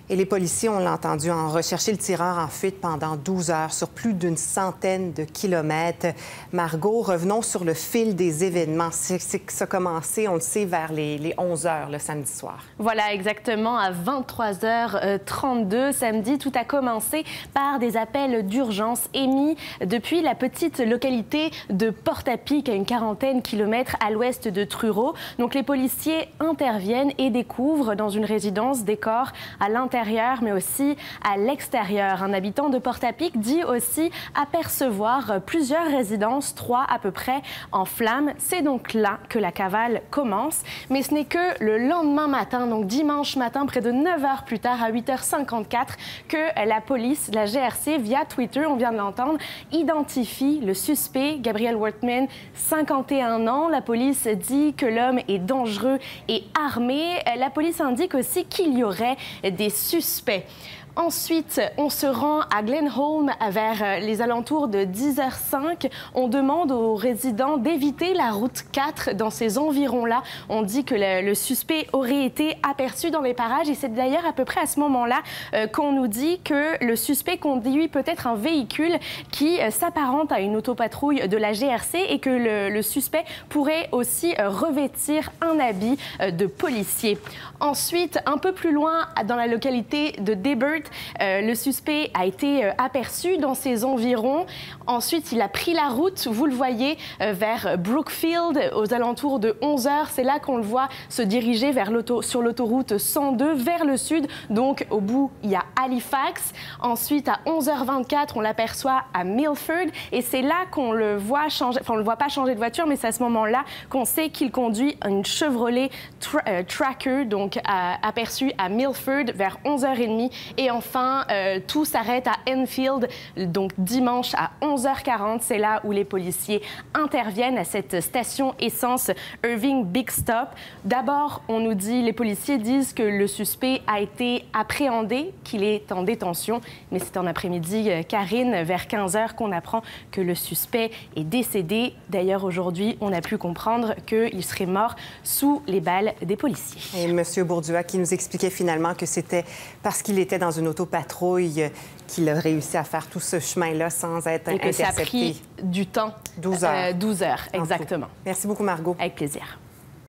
Et les policiers, on l'a entendu, ont recherché le tireur en fuite pendant 12 heures sur plus d'une centaine de kilomètres. Margot, revenons sur le fil des événements. Ça a commencé, on le sait, vers les 11 heures le samedi soir. Voilà, exactement, à 23h32 samedi. Tout a commencé par des appels d'urgence émis depuis la petite localité de Portapique, à une quarantaine de kilomètres à l'ouest de Truro. Donc les policiers interviennent et découvrent dans une résidence des corps à l'intérieur mais aussi à l'extérieur. Un habitant de Portapique dit aussi apercevoir plusieurs résidences, 3 à peu près, en flammes. C'est donc là que la cavale commence. Mais ce n'est que le lendemain matin, donc dimanche matin, près de 9 heures plus tard, à 8h54, que la police, la GRC, via Twitter, on vient de l'entendre, identifie le suspect, Gabriel Wortman, 51 ans. La police dit que l'homme est dangereux et armé. La police indique aussi qu'il y aurait des suspects. Ensuite, on se rend à Glenholm vers les alentours de 10h05. On demande aux résidents d'éviter la route 4 dans ces environs-là. On dit que le suspect aurait été aperçu dans les parages et c'est d'ailleurs à peu près à ce moment-là qu'on nous dit que le suspect conduit peut-être un véhicule qui s'apparente à une autopatrouille de la GRC et que le suspect pourrait aussi revêtir un habit de policier. Ensuite, un peu plus loin, dans la localité de Debert, le suspect a été aperçu dans ses environs. Ensuite, il a pris la route, vous le voyez, vers Brookfield aux alentours de 11 h. C'est là qu'on le voit se diriger sur l'autoroute 102 vers le sud. Donc, au bout, il y a Halifax. Ensuite, à 11h24, on l'aperçoit à Milford. Et c'est là qu'on le voit changer, enfin, on ne le voit pas changer de voiture, mais c'est à ce moment-là qu'on sait qu'il conduit une Chevrolet Tracker, donc aperçu à Milford vers 11h30. Et enfin, tout s'arrête à Enfield, donc dimanche à 11h40. C'est là où les policiers interviennent à cette station essence Irving Big Stop. D'abord, on nous dit, les policiers disent que le suspect a été appréhendé, qu'il est en détention. Mais c'est en après-midi, Karine, vers 15h, qu'on apprend que le suspect est décédé. D'ailleurs, aujourd'hui, on a pu comprendre qu'il serait mort sous les balles des policiers. Et M. Bourdua qui nous expliquait finalement que c'était parce qu'il était dans une autopatrouille qu'il a réussi à faire tout ce chemin-là sans être intercepté. Et que ça a pris du temps. 12 heures. 12 heures, exactement. Merci beaucoup, Margot. Avec plaisir.